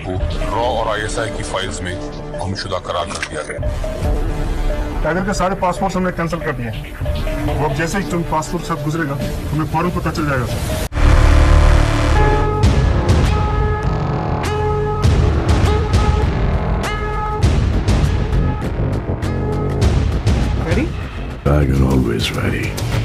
को रॉ और आईएसआई की फाइल्स में गुमशुदा करार कर दिया गया। टाइगर के सारे पासपोर्ट हमने कैंसिल कर दिए। वो अब जैसे ही तुम पासपोर्ट सब गुजरेगा तुम्हें फौरन पता चल जाएगा sir. Ready? Tiger always ready.